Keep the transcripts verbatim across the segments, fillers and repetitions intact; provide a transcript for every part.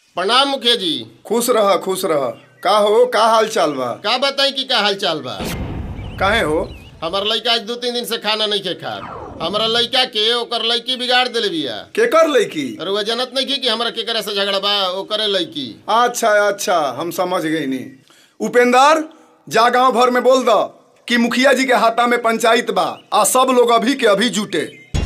प्रणाम मुखिया जी। खुश रह खुश रह। का हो, का हाल चाल बा? का बताई कि का हाल चाल बा? काहे हो? हमार लड़का आज दो तीन दिन से खाना नहीं खे खा। हमारा लड़का के ओकर लड़की बिगाड़ देले बिया। केकर लड़की? अरे वह जनत नहीं की कि हमरा केकरा से झगड़ा बा, ओकरे लड़की। अच्छा अच्छा, हम समझ गई नी। उपेंद्र, जा गांव भर में बोल दो कि मुखिया जी के हाथा में पंचायत बा आ सब लोग अभी के अभी जुटे।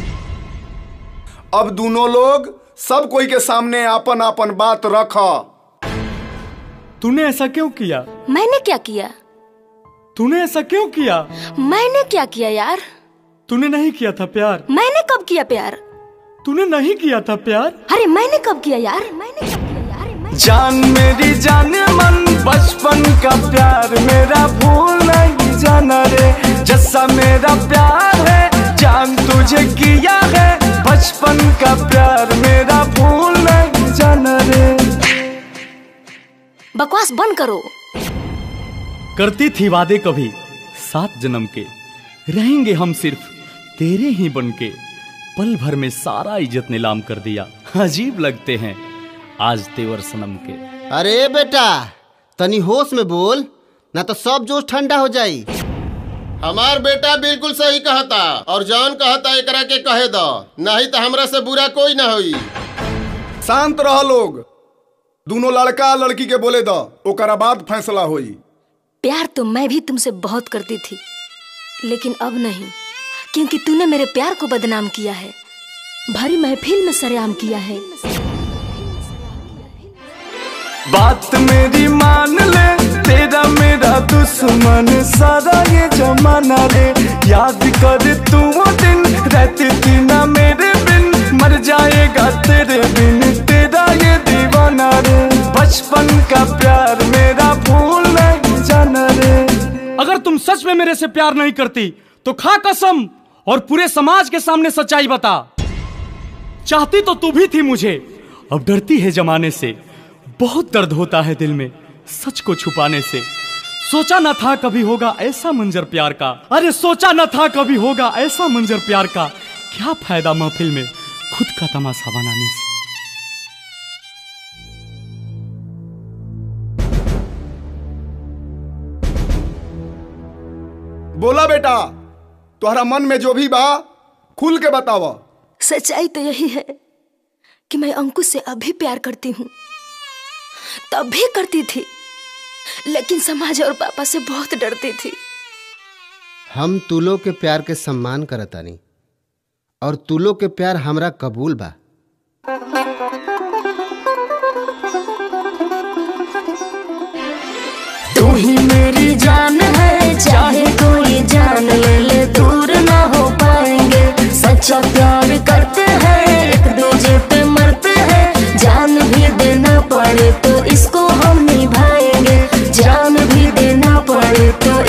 अब दोनों लोग सब कोई के सामने आपन आपन बात रख। तूने ऐसा क्यों किया? मैंने क्या किया? तूने ऐसा क्यों किया? मैंने क्या किया यार? तूने नहीं किया था प्यार। मैंने कब किया प्यार? तूने नहीं किया था प्यार। अरे मैंने कब किया यार? मैंने कब किया यार? मैंने... जान मेरी जान मन बचपन का प्यार मेरा भूल नहीं जाना रे। जैसा मेरा प्यार है जान तुझे किया है, बचपन का प्यार मेरा भूल नहीं जाना रे। बकवास बंद करो। करती थी वादे कभी सात जन्म के, रहेंगे हम सिर्फ तेरे ही बनके। पल भर में सारा इज्जत नीलाम कर दिया, अजीब लगते हैं आज तेवर सनम के। अरे बेटा तनी होश में बोल, ना तो सब जोश ठंडा हो जाई। हमार बेटा बिल्कुल सही कहता और जौन कहता एकरा के कहे दो, नहीं तो हमरा से बुरा कोई ना होई। शांत रह लोग। दोनों लड़का लड़की के बोले दो, ओकरा बाद फैसला होई। प्यार तो मैं भी तुमसे बहुत करती थी, लेकिन अब नहीं, क्योंकि तूने मेरे प्यार को बदनाम किया है, भरी महफिल में सरेआम किया है। बात मेरी मान ले, तेरा मेरा दुश्मन सारा ये जमाना रे। याद कर तू वो दिन रहती थी ना मेरे बिन, मर जाएगा तेरे बिन तेरा ये दीवाना रे। बचपन का प्यार मेरा भूल नहीं जाना रे। अगर तुम सच में मेरे से प्यार नहीं करती तो खा कसम और पूरे समाज के सामने सच्चाई बता। चाहती तो तू भी थी मुझे, अब डरती है जमाने से। बहुत दर्द होता है दिल में सच को छुपाने से। सोचा न था कभी होगा ऐसा मंजर प्यार का, अरे सोचा न था कभी होगा ऐसा मंजर प्यार का। क्या फायदा महफिल में खुद का तमाशा बनाने से। बोला बेटा, तुम्हारा मन में जो भी बा खुल के बतावा। सच्चाई तो यही है कि मैं अंकुश से अभी प्यार करती हूँ, तब भी करती थी, लेकिन समाज और पापा से बहुत डरती थी। हम तुलो के प्यार के सम्मान करतानी और तुलो के प्यार हमरा कबूल बा। तू ही मेरी जान है, चाहे कोई जान ले ले दूर ना हो पाएंगे। सच्चा प्यार करते हैं, एक दूजे पे मरते हैं। जान भी देना पड़े तो इसको हम निभाएंगे, जान भी देना पड़े तो